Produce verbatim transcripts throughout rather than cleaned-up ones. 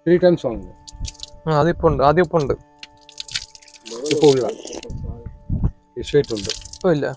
three times വാങ്ങുന്നു. ആ അതിപ്പോ ഉണ്ട്, ആദ്യം ഇപ്പൊ ഉണ്ട്, ഇപ്പോൾ ഇല്ല, ഇഷ്ടമുണ്ട്, ഇപ്പൊ ഇല്ല.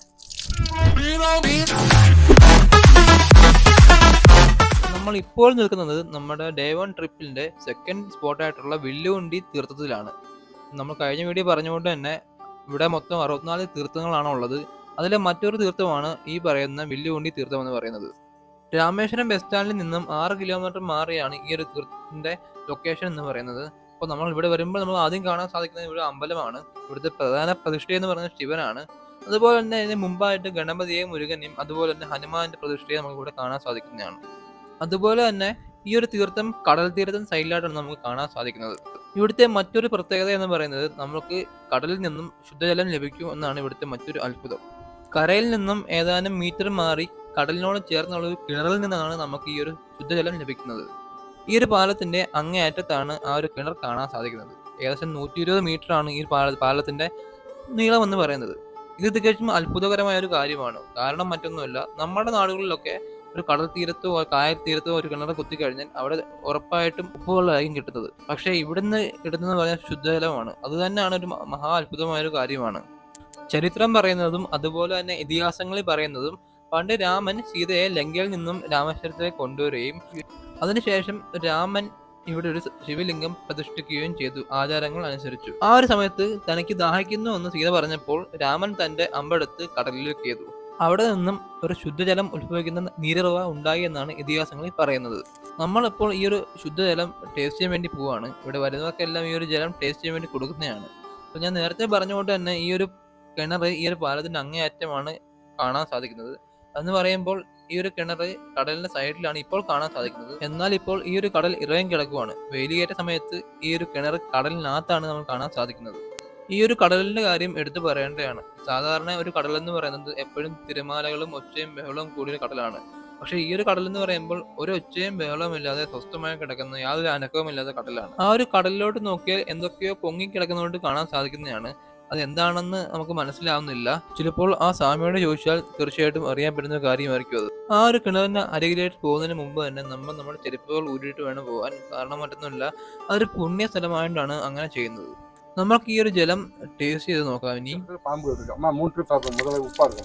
നമ്മൾ ഇപ്പോൾ നിൽക്കുന്നത് നമ്മുടെ ഡേ വൺ ട്രിപ്പിന്റെ സെക്കൻഡ് സ്പോട്ടായിട്ടുള്ള വില്ലുവണ്ടി തീർത്ഥത്തിലാണ്. നമ്മൾ കഴിഞ്ഞ വീഡിയോ പറഞ്ഞുകൊണ്ട് തന്നെ ഇവിടെ മൊത്തം അറുപത്തിനാല് തീർത്ഥങ്ങളാണ് ഉള്ളത്. അതിലെ മറ്റൊരു തീർത്ഥമാണ് ഈ പറയുന്ന വില്ലുവണ്ടി തീർത്ഥം എന്ന് പറയുന്നത്. രാമേശ്വരം ബസ് സ്റ്റാൻഡിൽ നിന്നും ആറ് കിലോമീറ്റർ മാറിയാണ് ഈ ഒരു തീർത്ഥത്തിന്റെ ലൊക്കേഷൻ എന്ന് പറയുന്നത്. അപ്പോൾ നമ്മൾ ഇവിടെ വരുമ്പോൾ നമ്മൾ ആദ്യം കാണാൻ സാധിക്കുന്നത് ഇവിടെ അമ്പലമാണ്. ഇവിടുത്തെ പ്രധാന പ്രതിഷ്ഠ എന്ന് പറയുന്നത് ശിവനാണ്. അതുപോലെ തന്നെ ഇതിന് മുമ്പായിട്ട് ഗണപതിയെയും മുരുകനെയും അതുപോലെ തന്നെ ഹനുമാന്റെ പ്രതിഷ്ഠയെ നമുക്ക് ഇവിടെ കാണാൻ സാധിക്കുന്നതാണ്. അതുപോലെ തന്നെ ഈ ഒരു തീർത്ഥം കടൽ തീരത്തിന് സൈഡിലായിട്ടാണ് നമുക്ക് കാണാൻ സാധിക്കുന്നത്. ഇവിടുത്തെ മറ്റൊരു പ്രത്യേകത എന്ന് പറയുന്നത് നമുക്ക് കടലിൽ നിന്നും ശുദ്ധജലം ലഭിക്കും എന്നാണ് ഇവിടുത്തെ മറ്റൊരു അത്ഭുതം. കരയിൽ നിന്നും ഏതാനും മീറ്റർ മാറി കടലിനോട് ചേർന്നുള്ള ഒരു കിണറിൽ നിന്നാണ് നമുക്ക് ഈ ഒരു ശുദ്ധജലം ലഭിക്കുന്നത്. ഈ ഒരു പാലത്തിന്റെ അങ്ങേയറ്റത്താണ് ആ ഒരു കിണർ കാണാൻ സാധിക്കുന്നത്. ഏകദേശം നൂറ്റി ഇരുപത് മീറ്റർ ആണ് ഈ പാല പാലത്തിന്റെ നീളം എന്ന് പറയുന്നത്. ഇത് തികച്ചും അത്ഭുതകരമായ ഒരു കാര്യമാണ്. കാരണം മറ്റൊന്നുമല്ല, നമ്മുടെ നാടുകളിലൊക്കെ ഒരു കടൽ തീരത്തോ കായൽ തീരത്തോ ഒരു കിണർ കുത്തിക്കഴിഞ്ഞാൽ അവിടെ ഉറപ്പായിട്ടും ഉപ്പുവെള്ളമായിരിക്കും കിട്ടുന്നത്. പക്ഷേ ഇവിടുന്ന് കിട്ടുന്നത് പറഞ്ഞാൽ ശുദ്ധജലമാണ്. അത് തന്നെയാണ് ഒരു മഹാ അത്ഭുതമായ ഒരു കാര്യമാണ്. ചരിത്രം പറയുന്നതും അതുപോലെ തന്നെ ഇതിഹാസങ്ങളിൽ പറയുന്നതും പണ്ട് രാമൻ സീതയെ ലങ്കയിൽ നിന്നും രാമേശ്വരത്തിലേക്ക് കൊണ്ടുവരികയും അതിനുശേഷം രാമൻ ഇവിടെ ഒരു ശിവലിംഗം പ്രതിഷ്ഠിക്കുകയും ചെയ്തു ആചാരങ്ങൾ അനുസരിച്ചു. ആ ഒരു സമയത്ത് തനിക്ക് ദാഹിക്കുന്നു എന്ന് സീത പറഞ്ഞപ്പോൾ രാമൻ തന്റെ അമ്പെടുത്ത് കടലിലേക്ക് ചെയ്തു. അവിടെ നിന്നും ഒരു ശുദ്ധജലം ഉത്ഭവിക്കുന്ന നീരുറവ ഉണ്ടായി എന്നാണ് ഇതിഹാസങ്ങളിൽ പറയുന്നത്. നമ്മളിപ്പോൾ ഈ ഒരു ശുദ്ധജലം ടേസ്റ്റ് ചെയ്യാൻ വേണ്ടി പോവാണ്. ഇവിടെ വരുന്നവർക്കെല്ലാം ഈ ഒരു ജലം ടേസ്റ്റ് ചെയ്യാൻ വേണ്ടി കൊടുക്കുന്നതാണ്. അപ്പോൾ ഞാൻ നേരത്തെ പറഞ്ഞുകൊണ്ട് തന്നെ ഈ ഒരു കിണർ ഈ ഒരു പാലത്തിന്റെ അങ്ങേയറ്റമാണ് കാണാൻ സാധിക്കുന്നത്. എന്ന് പറയുമ്പോൾ ഈ ഒരു കിണർ കടലിന്റെ സൈഡിലാണ് ഇപ്പോൾ കാണാൻ സാധിക്കുന്നത്. എന്നാൽ ഇപ്പോൾ ഈ ഒരു കടൽ ഇറങ്ങി കിടക്കുവാണ്. വേലിയേറ്റ സമയത്ത് ഈ ഒരു കിണർ കടലിനകത്താണ് നമ്മൾ കാണാൻ സാധിക്കുന്നത്. ഈ ഒരു കടലിന്റെ കാര്യം എടുത്തു പറയേണ്ടതാണ്. സാധാരണ ഒരു കടൽ എന്ന് പറയുന്നത് എപ്പോഴും തിരമാലകളും ഒച്ചയും ബഹളവും കൂടിയ കടലാണ്. പക്ഷെ ഈ ഒരു കടൽ എന്ന് പറയുമ്പോൾ ഒരു ഒച്ചയും ബഹളവും ഇല്ലാതെ സ്വസ്ഥമായി കിടക്കുന്ന യാതൊരു അനക്കവും ഇല്ലാത്ത കടലാണ്. ആ ഒരു കടലിലോട്ട് നോക്കിയാൽ എന്തൊക്കെയോ പൊങ്ങി കിടക്കുന്നതുകൊണ്ട് കാണാൻ സാധിക്കുന്നതാണ്. അത് എന്താണെന്ന് നമുക്ക് മനസ്സിലാവുന്നില്ല. ചിലപ്പോൾ ആ സ്വാമിയോട് ചോദിച്ചാൽ തീർച്ചയായിട്ടും അറിയാൻ പറ്റുന്ന കാര്യമായിരിക്കും അത്. ആ ഒരു കിണറിന് അരികിലേക്ക് പോകുന്നതിന് മുമ്പ് തന്നെ നമ്മൾ നമ്മുടെ ചെരുപ്പുകൾ ഊരിയിട്ട് വേണം പോകാൻ. കാരണം മറ്റൊന്നുമില്ല, അതൊരു പുണ്യ സ്ഥലമായിട്ടാണ് അങ്ങനെ ചെയ്യുന്നത്. നമുക്ക് ഈ ഒരു ജലം ടേസ്റ്റ് ചെയ്ത് നോക്കാം. ഇനി പാമ്പ് മൂന്ന് മുതൽ ഉപ്പാണ്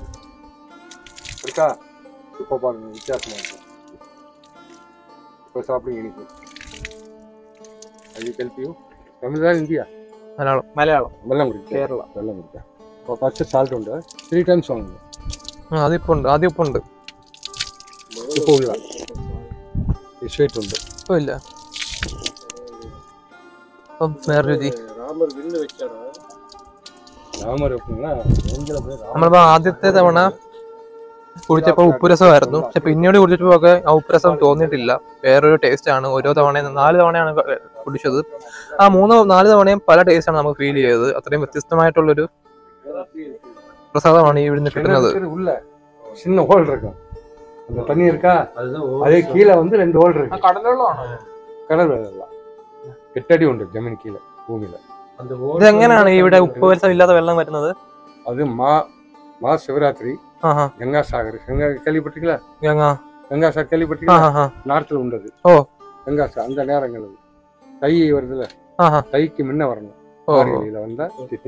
ഉപ്പ പാടുന്നു വ്യത്യാസമായിട്ട് ഇപ്പോൾ സാപ്പിടും എനിക്ക് കൽപ്പിയോ തമിഴ്നാട് ഇന്ത്യ മലയാളം മലയാളം വെള്ളം കുടിക്കുക കേരള വെള്ളം കുടിക്കുക. അപ്പോൾ ഫസ്റ്റ് സാൾട്ട് ഉണ്ട്, ത്രീ ടൈംസ് വാങ്ങുന്നു. ആ അതിപ്പോൾ ഉണ്ട്, ആദ്യം ഇപ്പോൾ ഉണ്ട്, ഇപ്പോൾ ഇല്ല, ഇഷ്ടമുണ്ട്, ഇപ്പോൾ ഇല്ല. അപ്പം വേറെ രുചി നമ്മളിപ്പോ ആദ്യത്തെ തവണ കുടിച്ചപ്പോ ഉപ്പുരസമായിരുന്നു. പക്ഷെ പിന്നീട് കുടിച്ചപ്പോ ഒക്കെ ആ ഉപ്പുരസം തോന്നിയിട്ടില്ല. വേറൊരു ടേസ്റ്റ് ആണ്. ഓരോ തവണയും നാല് തവണയാണ് കുടിച്ചത്. ആ മൂന്ന് നാല് തവണയും പല ടേസ്റ്റ് ആണ് നമുക്ക് ഫീൽ ചെയ്തത്. അത്രയും വ്യത്യസ്തമായിട്ടുള്ളൊരു പ്രസാദമാണ് ഈ ഇവിടുന്ന് കിട്ടുന്നത്. சின்ன ஹோல் இருக்கும், அந்த தண்ணி இருக்கா அதே கீழே வந்து ரெண்டு ஹோல் இருக்கு. கடல் வெள்ளമാണ്, கடல் വെള്ളം എട്ടടി ഉണ്ട് ജമീൻ കീഴെ ഭൂമിയില്. ഇതെങ്ങനെയാണ് ഇവിടെ ഉപ്പുരസം ഇല്ലാത്ത വെള്ളം വരുന്നത്? அது மா மா சிவராத்திரி கங்கா சாகர் கங்கா கேள்விப்பட்டிருக்கீங்களா? கங்கா கங்கா சாகர் கேள்விப்பட்டிருக்கீங்களா? நார்த்தில் உண்டது கங்கா சாகர். அந்த நேரங்கள் தை வருதுல, தைக்கு முன்ன வரணும். வந்தா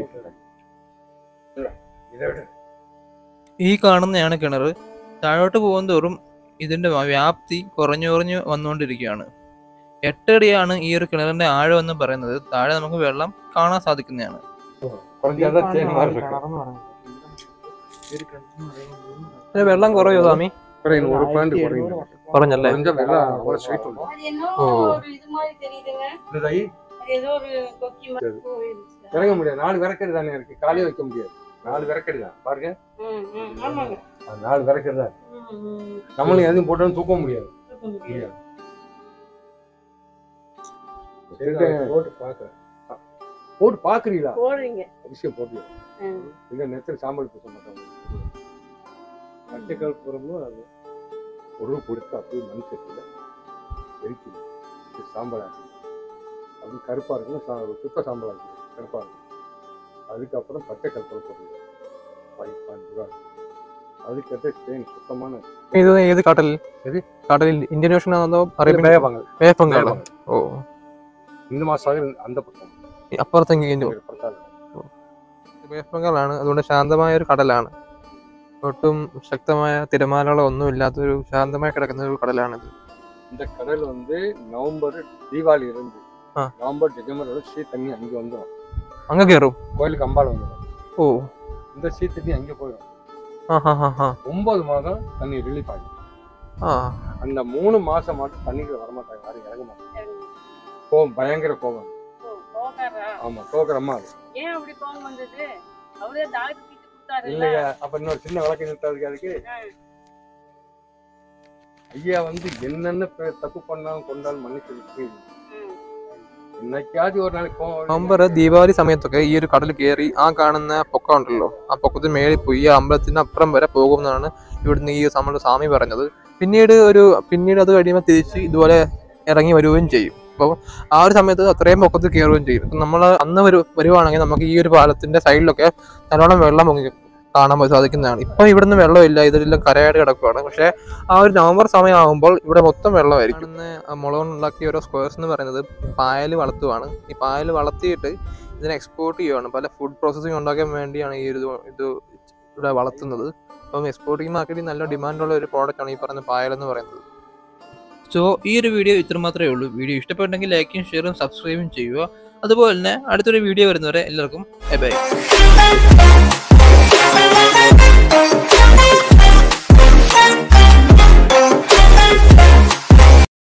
ഈ കാണുന്നതാണ് കിണർ. താഴോട്ട് പോകുന്തോറും ഇതിന്റെ വ്യാപ്തി കുറഞ്ഞു കുറഞ്ഞു വന്നുകൊണ്ടിരിക്കുകയാണ്. എട്ടടിയാണ് ഈ ഒരു കിണറിന്റെ ആഴം എന്ന് പറയുന്നത്. താഴെ നമുക്ക് വെള്ളം കാണാൻ സാധിക്കുന്നതാണ്. വെള്ളം കുറയോ സ്വാമി? കുറഞ്ഞല്ലേ? இறங்க முடியாது, நாலு விறக்கடி தானே இருக்கு, காலையே வைக்க முடியாது. நாலு விறக்கடி தான் பாருங்க, நாலு விறக்கடி தான். நம்மளும் எதுவும் போட்டாலும் தூக்க முடியாது. போட்டு பாக்குறீங்களா? விஷயம் போட்டு இல்ல நேரத்தில் சாம்பல் பூச மாட்டாங்க. பச்சைக்கால் பூரமும் அது ஒரு கொடுத்து அப்படியே மண் செட்டில் எரிக்குது. சாம்பல் ஆக்கி அப்படி கருப்பா இருக்குன்னு சுத்த சாம்பல் ஆக்கி கருப்பா இருக்கும். அதுக்கப்புறம் பச்சை கற்பூரம் போடுறது பதினஞ்சு ரூபா. அதுக்கேற்ற ஸ்டெயின் சுத்தமான. இது ஏது கடல்? எது கடல்? ഇന്ത്യൻ ഓഷൻ ആണോ അറേബ്യൻ? വേപ്പങ്കാൾ. വേപ്പങ്കാൾ. ഓ ഹിന്ദു മഹാസാഗർ അന്ത പക്കം അപ്പുറത്തെങ്കിലും വെസ്റ്റ് ബംഗാളാണ്, അതുകൊണ്ട് ശാന്തമായ ഒരു കടലാണ്. ഒട്ടും ശക്തമായ തിരമാലകളോ ഒന്നും ഇല്ലാത്തൊരു ശാന്തമായി കിടക്കുന്ന ഒരു കടലാണിത്. இந்த கடல் வந்து நவம்பர் தீபாவளி இருந்து நவம்பர் டிசம்பர் வரை சீ தண்ணி அங்கே வந்துடும். அங்கே கயறும் கோயிலுக்கு அம்பாள் வந்துடும். ஓ, இந்த சீ தண்ணி அங்கே போயிடும். ஒன்பது மாதம் தண்ணி ரிலீஃப் ஆகும். அந்த மூணு மாசம் மட்டும் தண்ணிக்கு வரமாட்டாங்க, யாரும் இறங்க மாட்டாங்க. கோபம், பயங்கர கோபம். ஆமா, கோபரமா அது. ஏன் அப்படி கோபம் வந்தது? அவரே டாக்டர் கிட்ட கொடுத்தாரு இல்லையா? அப்ப இன்னொரு சின்ன வழக்கு நிறுத்தாதுக்கு அதுக்கு ஐயா வந்து என்னென்ன தப்பு பண்ணாலும் கொண்டாலும் மன்னிச்சு എന്നൊക്കെയാദ്യം ഒരു നാൾ നവംബർ ദീപാവലി സമയത്തൊക്കെ ഈ ഒരു കടൽ കയറി ആ കാണുന്ന പൊക്കം ഉണ്ടല്ലോ, ആ പൊക്കത്തിന് മേളിൽ പോയി ആ അമ്പലത്തിന് അപ്പുറം വരെ പോകുമെന്നാണ് ഇവിടുന്ന് ഈ നമ്മുടെ സ്വാമി പറഞ്ഞത്. പിന്നീട് ഒരു പിന്നീട് അത് കഴിയുമ്പോൾ തിരിച്ച് ഇതുപോലെ ഇറങ്ങി വരുകയും ചെയ്യും. അപ്പോൾ ആ ഒരു സമയത്ത് അത്രയും പൊക്കത്തിൽ കയറുകയും ചെയ്യും. നമ്മൾ അന്ന് വരു വരുവാണെങ്കിൽ നമുക്ക് ഈ ഒരു പാലത്തിന്റെ സൈഡിലൊക്കെ നല്ലോണം വെള്ളം പൊങ്ങി കാണാൻ സാധിക്കുന്നതാണ്. ഇപ്പൊ ഇവിടുന്ന് വെള്ളമില്ല, ഇതെല്ലാം കരയായിട്ട് കിടക്കുകയാണ്. പക്ഷെ ആ ഒരു നവംബർ സമയമാകുമ്പോൾ ഇവിടെ മൊത്തം വെള്ളമായിരിക്കും. മുള കൊണ്ടുണ്ടാക്കിയ ഓരോ സ്ക്വയർസ് എന്ന് പറയുന്നത് പായൽ വളർത്തുവാണ്. ഈ പായൽ വളർത്തിയിട്ട് ഇതിനെ എക്സ്പോർട്ട് ചെയ്യുവാണ്. പല ഫുഡ് പ്രോസസ്സിംഗ് ഉണ്ടാക്കാൻ വേണ്ടിയാണ് ഈ ഒരു ഇത് ഇവിടെ വളർത്തുന്നത്. അപ്പം എക്സ്പോർട്ടിംഗ് മാർക്കറ്റിൽ നല്ല ഡിമാൻഡുള്ള ഒരു പ്രോഡക്റ്റാണ് ഈ പറയുന്ന പായൽ എന്ന് പറയുന്നത്. സോ ഈ ഒരു വീഡിയോ ഇത്ര മാത്രമേ ഉള്ളൂ. വീഡിയോ ഇഷ്ടപ്പെട്ടെങ്കിൽ ലൈക്കും ഷെയറും സബ്സ്ക്രൈബും ചെയ്യുക. അതുപോലെ തന്നെ അടുത്തൊരു വീഡിയോ വരുന്നവരെ എല്ലാവർക്കും ബൈ ബൈ.